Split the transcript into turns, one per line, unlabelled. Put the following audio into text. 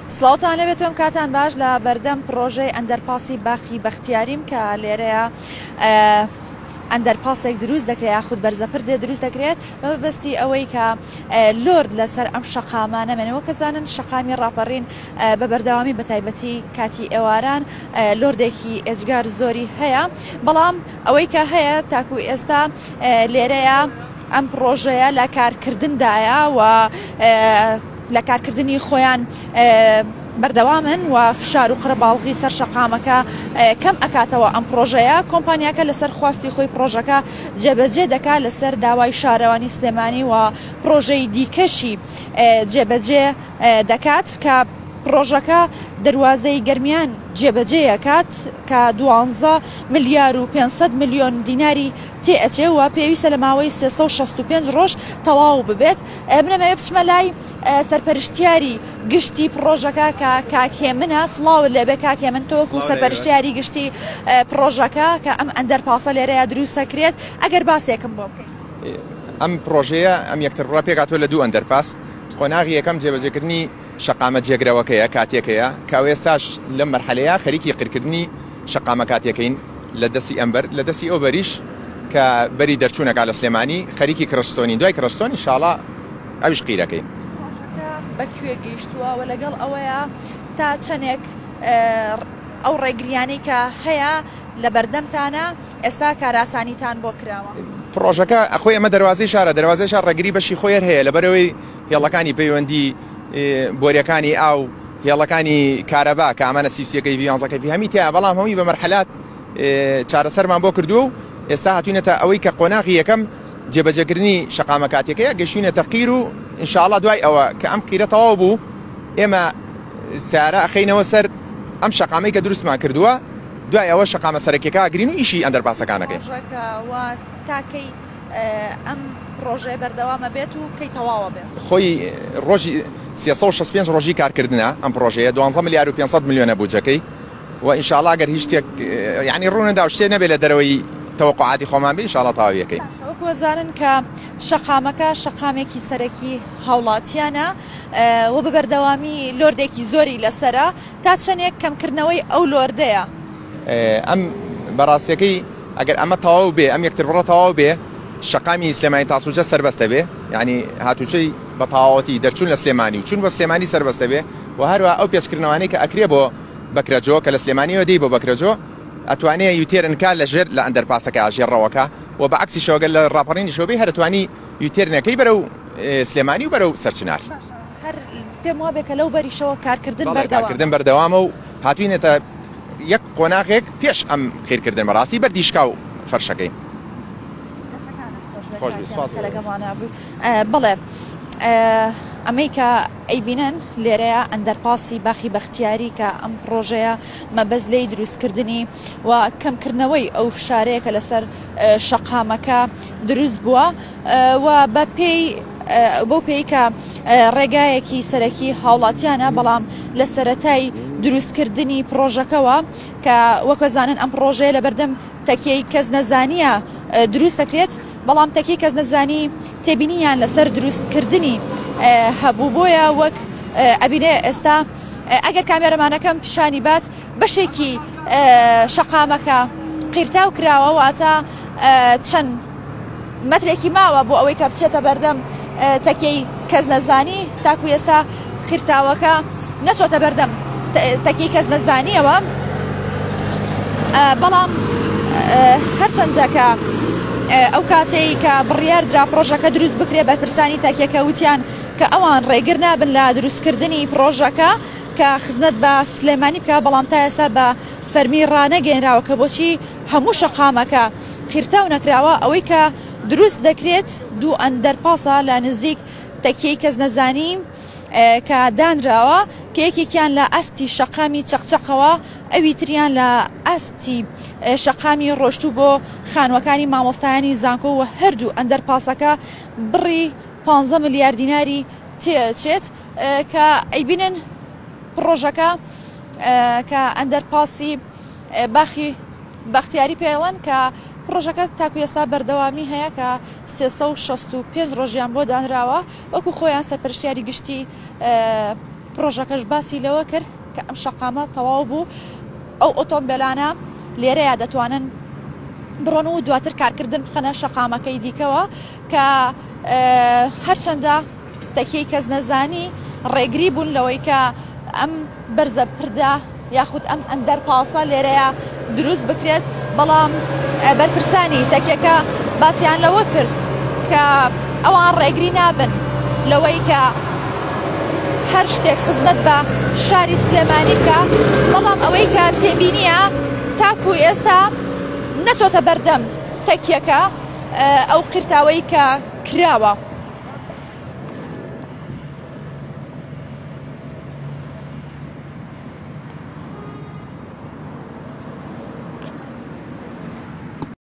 سڵاوتان لەبێتم کاتان باش لە بەردەم پرۆژەی ئەندەرپاسی باخی بەختیاریم کە لێرەیە ئەندەرپاسێک دروست دەکرێت یاخود بەرزەپردێ دروست دەکرێت بە مەبەستی ئەوەی کە لۆرد لەسەر ئەم شەقامانەمێنەوە کە زانن شەقامی ڕاپەڕین بە بەردەوامی بە تایبەتی کاتی ئێواران لۆردێکی ئێجگار زۆری هەیە، بەڵام ئەوەی کە هەیە تاکو ئێستا لێرەیە ئەم پرۆژەیە لە کارکردندایە و لە کارکردنی خۆیان بەردەوامن و فشار و قرەباڵغی سەر شەقامەکە کەم ئەکاتەوە ئەم پرۆژەیە. کۆمپانیاکە لەسەر خواستی خۆی پرۆژەکە جێبەجێ دەکات لەسەر داوای شارەوانی سلێمانی و پرۆژەی دیکەشی جێبەجێ دەکات کە پرۆژەکە دەواازەی گەرمیان جێبەجێیەکات کە 12 ملیار و 500 میلیۆن دیناری تێئەچێ و پێویستە لە ماوەی 365 ڕۆژ تەواو ببێت. منەمەوێ بچمە لای سەرپەرشتیاری گشتی پرۆژەکە کە کاکێمنە. سڵاو لەبێ کاکێمن تۆکو سەرپەرشتیاری گشتی پرۆژەکە کە ئەم ئەندەرپاسە لێرەیە دروست دەکرێت. ئەگەر باسێکم بۆ بکەین.
ئەم پرۆژەیە ئەم یەکترڕا پێکاتوە لە دوو ئەندەرپاس. قۆناغی یەکەم جێبەجێکردنی شەقامە جێگرەوەکەیە کاتێکەیە کاو ئێستاش لەم مەرحەلەیە خەریکی قیرکردنی شەقامە کاتێکەین لە دەستی ئەمبەر لە دەستی ئەو بەریش کە بەری دەرچوونەکە لە سلێمانی خەریکی کرستۆنی دوای کرستۆنی شاڵا ئەویش قیرەکەین.
بەکوێ گەیشتووە و لەگەڵ ئەوەیە تا چەندێک ئەو ڕێگریانەی کە هەیە لە بەردەمتانە ئێستا کاراسانیتان بۆ کراوە.
پرۆژەکە ئەخۆی ئەمە دەواازەی شارە دەواازەی شار ڕێگری بەشی خۆیەر هەیە لەبەرەوەی هێڵەکانی پەیوەندی بۆریەکانی ئاو هێڵەکانی کارەبا کە ئەمانە سیسیەکەی ڤیانزەکەی هەمی تیا بەڵام هەمی بە مەرحەلات چارەسەرمان بۆ کردو و ئێستا هاتوینەتە ئەوەی کە قۆناغی یەکەم جێبەجێکردنی شەقامە کاتێکەیە گەشتوینەتە قیر و ئینشاءڵڵا دوای ئەوە کە ئەم قیرە تەواو بوو ئێمە سارە ئەخەینەوە سەر ئەم شەقامەی کە دروستمان کردووە دوای ئەوە شەقامە سەرەکیەکە گرین و ئیشی ئەندەرپاسەکانەکەی
تاکەی ئەم پرۆژەی بەردەوامە بێت و کەی تەواوە بێت.
خۆی ڕۆژی 365 ڕۆژی کارکردنە ئەم پرۆژەیە 12 ملیار و 500 میلیۆنە بودجەکەی و ئینشاءڵڵا گەر هیچ شتێک یعنی ڕوونەدا شتێ نەبێت لە دەرەوەی تەوەقعاتی خۆمان بێ ئینشاءڵڵا تەواویەکەی.
وەزانن کە شەقامەکە شەقامێکی سەرەکی هاوڵاتیانە و بە بەردەوامی لۆردێکی زۆری لەسرە تا چەندێک کەمکردنەوەی ئەو لۆردەیە.
ئەم بەڕاستیەکەی ئەگەر ئەمە تەواو بێ ئەم یەکتر بڕە تەواو بێ شەقامی سلێمانی تاسوجە سەربەستە بێ یعنی هاتوچەی بە تەواوەتی دەرچوون لە سلێمانی و چون بە سلێمانی سەربەستە بێ و هەروە ئەو پێشکردنەوەی کە ئەکرێ بۆ بەکرەجۆ کە لە سلێمانیەوە دەی بۆ بەکرەجۆ ئەتوانێت یوتێرنکە لە ژێر لە ئەندەرپاسەکە ژێڕەوەکە و بە عکسی شۆگەل لە ڕاپەڕینی شۆبەی هەرتوانی یوتێرنەکەی بەرەو سلێمانی و بەرەو سەرچنار.
هەر پێم وابێ کە لەو بەریشەوە کارکردن
بەردەوامە و هاتوینێتە یەک قۆناغێک پێش ئەم خێرکردن بەڕاستی بەردیشکا و فەرشەکەی.
بەڵێ ئەمەی کە ئەیبینن لێرەیە ئەندەرپاسی باخی بەختیاری کە ئەم پرۆژەیە مەبەست لێی دروستکردنی و کەمکردنەوەی ئەو فشارەیە کە لەسەر شەقامەکە دروست بووە و بە پێی بۆ پێی کە ڕێگایەکی سەرەکی هاوڵاتیانە بەڵام لە سەرەتای دروستکردنی پرۆژەکەەوە کە وەکەزانن ئەم پرۆژەیە لە بەردەم تەکیەی کەس نەزانیە دروست دەکرێت بەڵام تەکی کەس نەزانی تێبینیان لەسەر دروستکردنی هەبوو بۆیە وەک ئەبینێ ئێستا ئەگەر کامێرەمانەکەم پیشانی بات بەشێکی شەقامەکە قیرتاو کراوە واتە چەند مەترێکی ماوە بۆ ئەوەی کە بچێتە بەردەم تەکەی کەس نەزانی تاکو ئێستا قیرتاوەکە نەچۆتە بەردەم تەکەی کەس نەزانیەوە بەڵام هەرچەندەکە ئەو کاتەی کە بڕیاردرا پرۆژەکە دروست بکرێ بە پرسانی تاکێکە وتیان کە ئەوان ڕێگر نابن لە دروستکردنی پرۆژەکە کە خزمەت بە سلێمانی بکە بەڵام تا ئێستا بە فەرمی ڕانەگەێنراوە کە بۆچی هەموو شەقامەکە قیرتاو نەکراوە ئەوەی کە دروست دەکرێت دوو ئەندەرپاسە لە نزیک تەکیەی کەس نەزانی کە دانراوە کە یەکێکیان لە ئەستی شەقامی چەقچەقەوە ئەوی تریان لە ئەستی شەقامی ڕۆشتوو بۆ خانوەکانی مامۆستایانی زانکۆ و هەردوو ئەندەرپاسەکە بڕی 15 ملیار دیناری تێچێت کە ئەیبینن پرۆژەکە کە ئەندەرپاسی باخی بەختیاری پێڵەن کە پرۆژەکە تاکو ئێستا بەردەوامی هەیە کە 365 ڕۆژیان بۆ دانراوە وەکو خۆیان سەرپەرشتیاری گشتی پرۆژەکەش باسی لەوە کرد کە ئەم شەقامە تەواو بوو ئەو ئۆتۆمبیلانە لێرەیە دەتوانن بڕۆن و دواتر کارکردن بخەنە شەقامەکەی دیکەوە کە هەرچەندە تەکیەی کەس نەزانی ڕێگری بوون لەوەی کە ئەم بەرزە پردا یاخود ئەم ئەندەرپاسە لێرەیە دروست بکرێت بەڵام بەرپرسانی تەکیەکە باسییان لەوە کرد کە ئەوان ڕێگری نابن لەوەی کە هەر شتێک خزمەت بە شاری سلێمانی بکە بەڵام ئەوەی کە تێبینیە تاکو ئێستا نەچۆتە بەردەم تەکیەکە ئەو قرتاوەی کە کراوە.